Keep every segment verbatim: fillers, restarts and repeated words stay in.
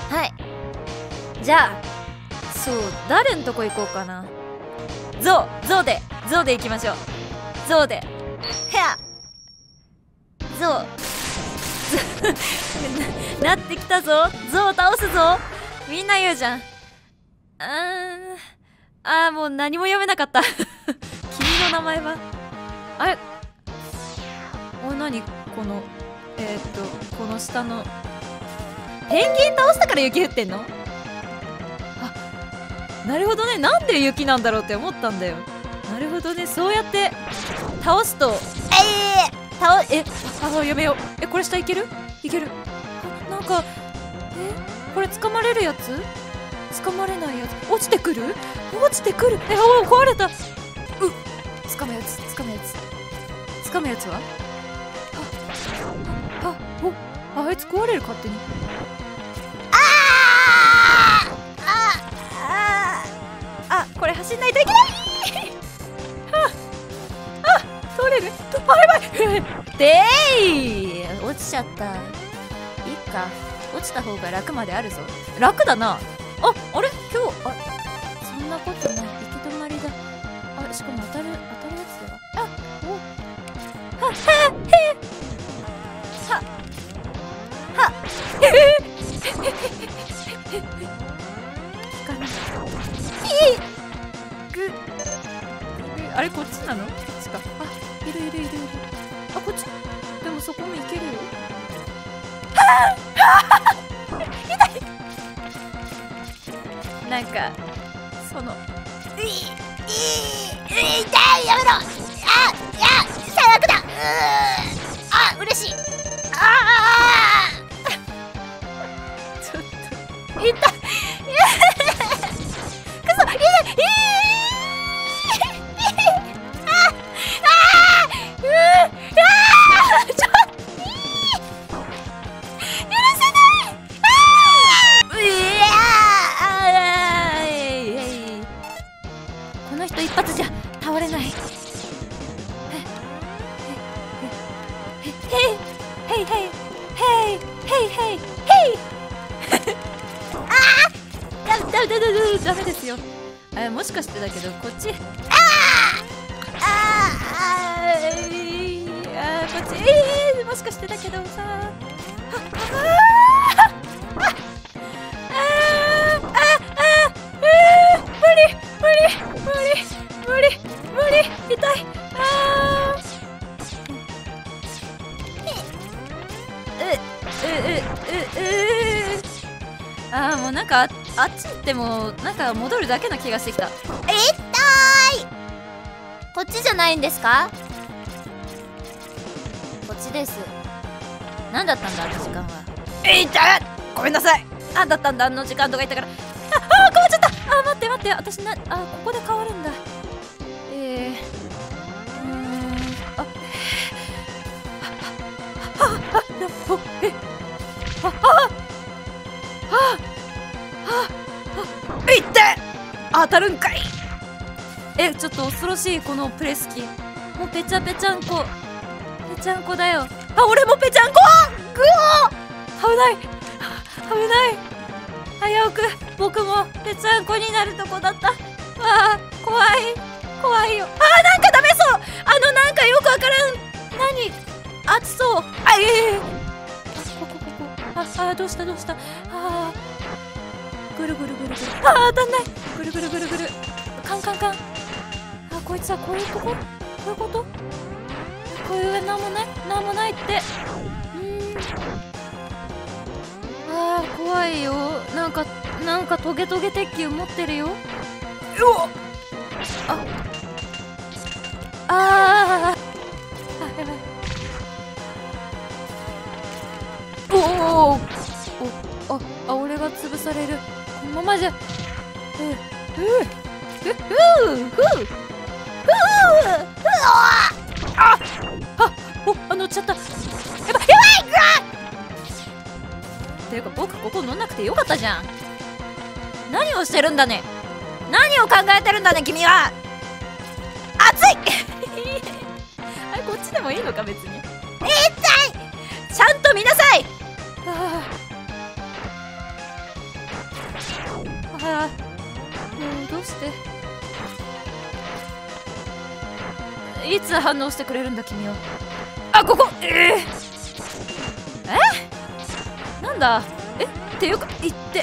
はい。じゃあそう、誰んとこ行こうかな。ゾウゾウでゾウで行きましょう。ゾウでへやゾウな, なってきたぞ。ゾウ倒すぞ。みんな言うじゃん。あーあーもう何も読めなかった君の名前はあれ、お、なにこのえー、っとこの下のペンギン倒したから雪降ってんの。あ、なるほどね。なんで雪なんだろうって思ったんだよ。なるほどね。そうやって倒すと、ええー、倒えああやめよう。え、これ下いけるいける。あ、なんかえこれ掴まれるやつ、掴まれないやつ、落ちてくる落ちてくる。え、おお壊れた。う掴むやつ掴むやつ掴むやつはああおあいつ壊れる勝手に。あーあああこれ走んないといけないああ通れるとあやばいでーい落ちちゃった。いいか、落ちた方が楽まであるぞ。楽だな。あ、あれ今日あそんなことない。行き止まりだ。あ、しかも当たる当たるやつだ。あおはっはっへはっはっへへ聞かない。いぐあれこっちなの？こっちか。あ、いるいるいるいる。あ、こっちでもそこも行けるよ。はぁ痛い。なんかそのいいいい痛いやめろ。あいや最悪だ。うあ嬉しい。ああちょっと痛いくそ痛いいああうあちょっと許せないあうこの人一発じゃ倒れない。ヘイヘイヘイヘイヘイヘイヘイああダメダメダメダメですよ。あ、もしかしてだけどこっちああああこっちえー、もしかしてだけどさあああ無理無理無理無理無理痛い。あああもうなんか あ, あっち行ってもなんか戻るだけな気がしてきた。え痛い。こっちじゃないんですか？こっちです。何だったんだあの時間は。え痛いごめんなさい。あだったんだあの時間とか言ったから。ああ変わっちゃった。あ待って待って私なあここで変わるんだ。えー、うーんああああえああああいって当たるんかい。えちょっと恐ろしいこのプレス機。もうぺちゃぺちゃんこぺちゃんこだよ。あ俺もぺちゃんこぐお危ない危ない危うく僕もぺちゃんこになるとこだった。わあ怖い怖いよ。あーなんかダメそう。あのなんかよくわからん何熱そうあええー、ここここああどうしたどうした。あぐるぐるぐるぐるあー当たんない。ぐるぐるぐるぐるカンカンカン。あこいつはこういうとここういうことこういう上なんもないなんもないって。うーんあー怖いよ。なんかなんかトゲトゲ鉄球持ってるよ。よっああーあやばい。おおおああ俺が潰されるこのままじゃ。ううううふうふうふうああおあ乗っちゃった。やばいやばいぐわっていうか僕ここ乗んなくてよかったじゃん。何をしてるんだね。何を考えてるんだね君は。熱いあれこっちでもいいのか別に。えー、痛いちゃんと見なさい。ああもうどうしていつ反応してくれるんだ君は。あ、ここえー、えなんだえっていうか言って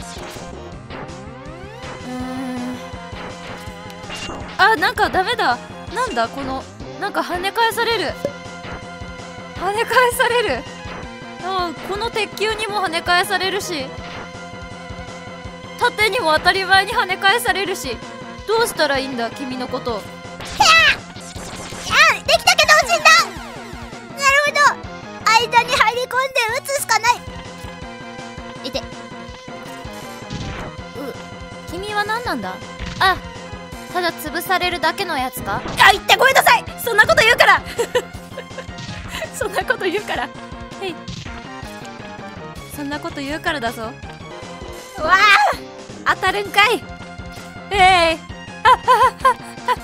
うーんあ、なんかダメだ。なんだこのなんか跳ね返される跳ね返されるあ、この鉄球にも跳ね返されるし縦にも当たり前に跳ね返されるし、どうしたらいいんだ君のこと。 できたけど死んだ。なるほど、間に入り込んで撃つしかない。いて、う君は何なんだ。あ、ただ潰されるだけのやつか。 あ、言ってごめんなさい。 そんなこと言うからそんなこと言うからへい、そんなこと言うからだぞ。 わあ、 当たるんかい。えい、あははは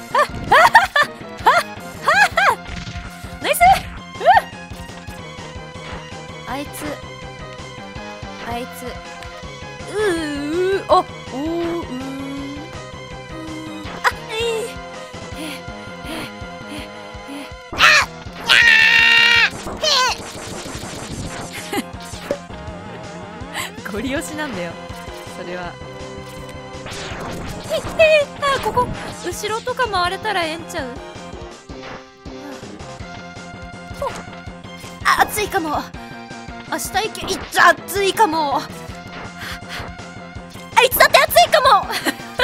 ナイス。あいつあいつうーあおーうーあえいへへへへあゴリ押しなんだよそれは。へへあ、ここ後ろとか回れたらええんちゃう。あ、暑いかも。明日行けいっちゃ暑いかも。あいつだって暑いかもい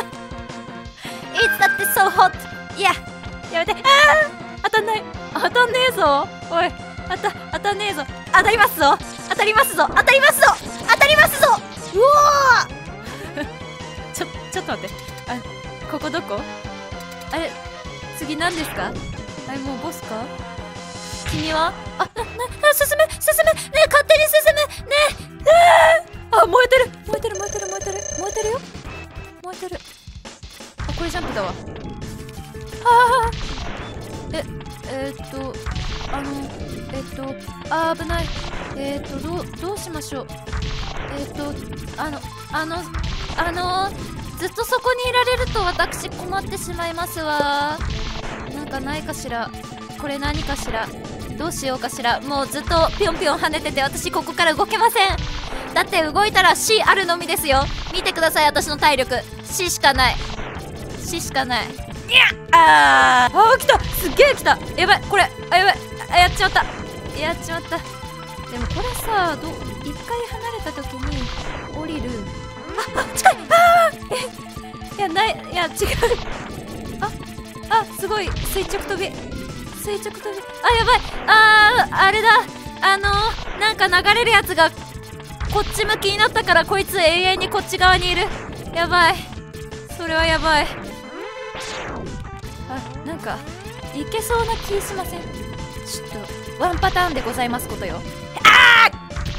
つだって so hot。 いややめて。あー当たんない。当たんねえぞ。おい当た当たんねえぞ。当たりますぞ当たりますぞ当たりますぞ当たりますぞ。うおーちょちょっと待って、あここどこ。あれ次何ですか。あれもうボスか。君はあ、な、な、進め進めねえ勝手に進めねえ、えー、あ燃えてる燃えてる燃えてる燃えてる燃えてるよ燃えてる。あこれジャンプだわ。あーええー、っとあのえー、っとあー危ない。えー、っとどうどうしましょう。えー、っとあのあのあのずっとそこにいられると私困ってしまいますわ。なんかないかしら。これ何かしら。どうしようかしら。もうずっとぴょんぴょん跳ねてて私ここから動けません。だって動いたら C あるのみですよ。見てください私の体力 C しかない C しかない。いやあーあー来たすっげえ来た。やばいこれあやばいあやっちまったやっちまった。でもこれさど一回離れた時に降りる。ああ近いあーえいやないいや違うああすごい垂直跳び垂直跳び。あやばいあーあれだあのー、なんか流れるやつがこっち向きになったからこいつ永遠にこっち側にいる。やばいそれはやばい。あなんかいけそうな気しません。ちょっとワンパターンでございますことよ。あ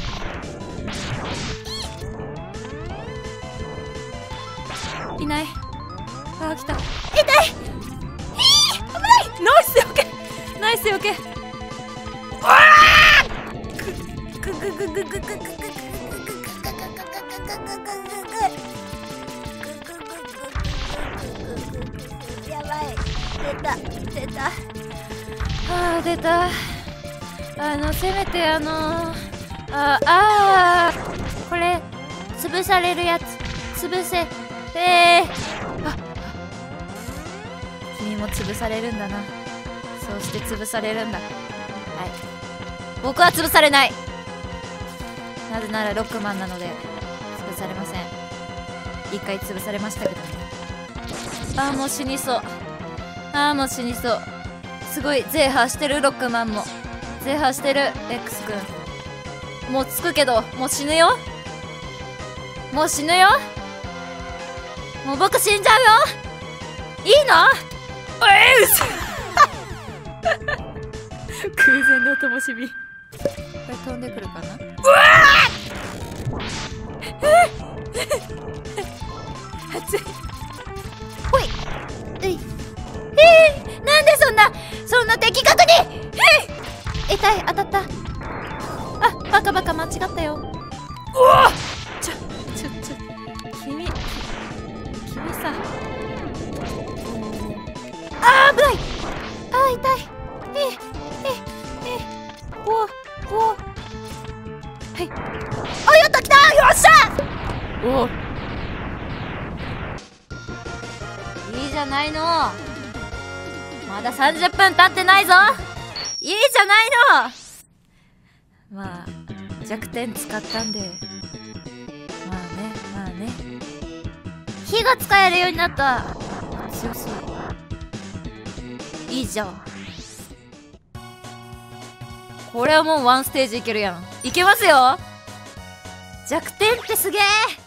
ーいない。あー来た。痛い危ない。ナイスよけナイスよけ。わあググググググググググやばい出た出た。 あー出た。あのせめてあのー、ああーこれ潰されるやつ潰せ。えー、あ君も潰されるんだな。そうして潰されるんだ。はい僕は潰されない。なぜならロックマンなので潰されません。一回潰されましたけどね。ああもう死にそう。ああもう死にそう。すごいゼーハーしてるロックマンもゼーハーしてる X くん。もうつくけどもう死ぬよ。もう死ぬよ。もう僕死んじゃうよ。いいのえー、うそ空前の灯火。これ飛んでくるかな。うわー熱い。ほい。うい。えー、なんでそんなそんな的確に。えー、痛い当たった。あバカバカ間違ったよ。うわちょちょちょ君おはいあやった来たよっしゃおいいじゃないの。まださんじゅっぷん経ってないぞ。いいじゃないの。まあ弱点使ったんでまあねまあね火が使えるようになった。強そう。いいじゃん。これはもうワンステージいけるやん。いけますよ。弱点ってすげえ。